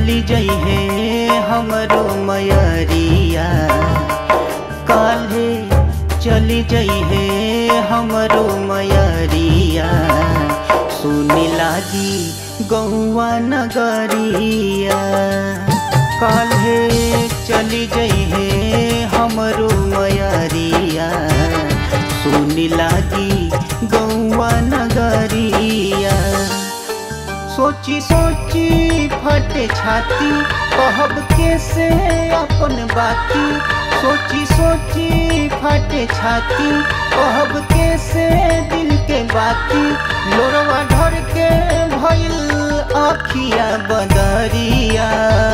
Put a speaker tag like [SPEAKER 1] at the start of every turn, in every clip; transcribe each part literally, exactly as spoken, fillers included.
[SPEAKER 1] चली जई है हमरो मयरिया, काल्हे चली जई है हमरो मयरिया, सुनी लागी गौवा नगरिया। काल्हे चली जई है हमरो मयरिया, सुनी लागी गौवा नगरिया। सोची सोची फटे छाती, कहब कैसे अपन बाती। सोची सोची फटे छाती, कहब कैसे दिल के बाती। लोरवा ढर के भइल आखिया बदरिया,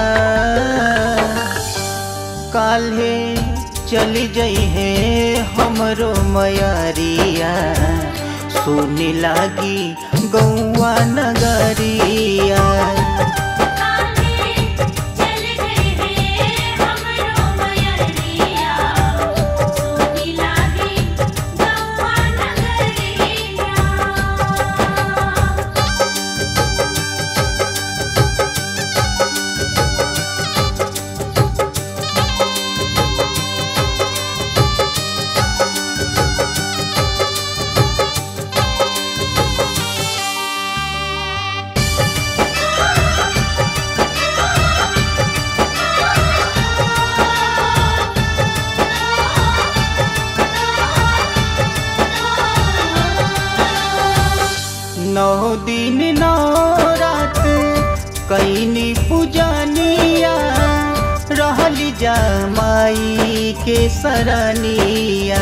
[SPEAKER 1] काल्हे चली जई है हमरो मयरिया, सुनी लागी गौवा नगरिया। नौ दिन नौ रात कैनी पूजनिया, रहली जा माई के सरनिया।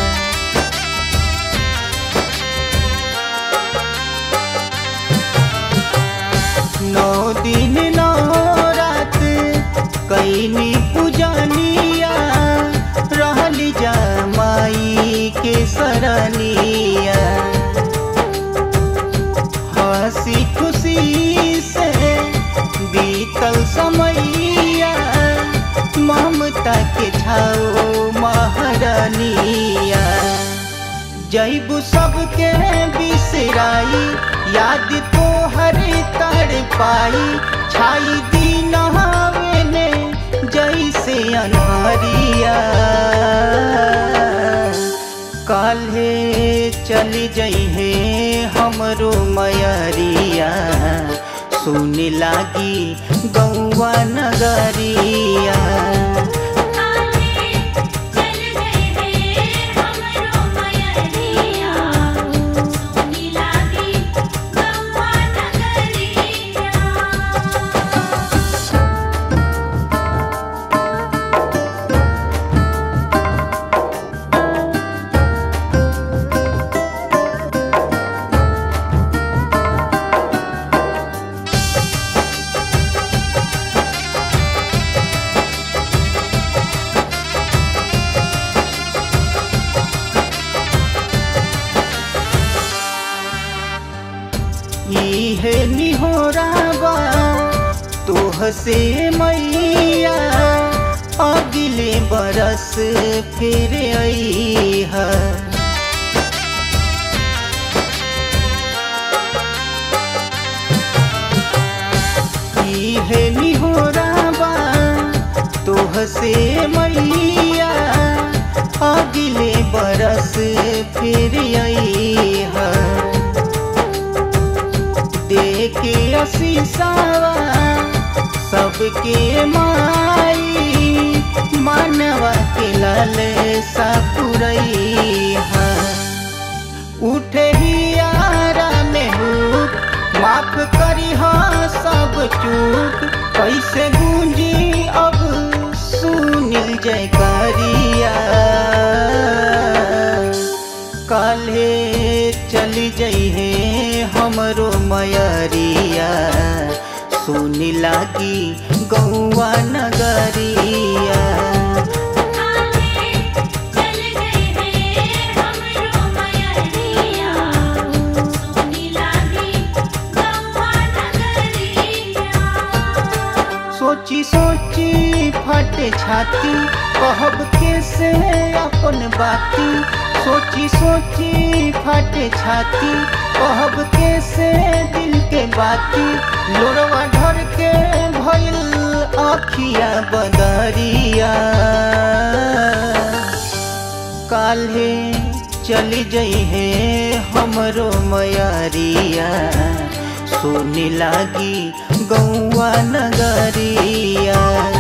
[SPEAKER 1] नौ दिन नौ रात कैनी पूजनिया, रहली जा माई के सरनिया। हंसी खुशी से बीतल समैया, ममता के छाओ महारानिया। जैबू सबके बिसराई, याद तो हर तर पाई। छाई दिन हवेने जैसे अनहरिया, काल्हे चली जई है हमरो मयरिया, सुनी लागी गौवा नगरिया। इहे निहोराबा तोह से मैया, अगले बरस फिर अइहा। इहे निहोराबा तोह से मैया, अगले बरस फिर अइहा। देके असीसावा सबके माई, मानवा के लाल सापुरैहा। उठे ही यारा में हुक, माफ करी हाँ सब चूक। कैसे गूंजी अब सुनील जयकारिया, काल्हे चली जई है हमरो मयरिया, सुनी लागी गौवा नगरिया। सोची सोची फटे छाती, कहब कैसे अपन बाती। सोची सोची फटे छाती, कहब कैसे दिल के बाती। लोरवा ढर के भइल आखिया बदरिया काल्हे चली जइहे हमरो मयरिया सोने लागी गौआ नगरिया।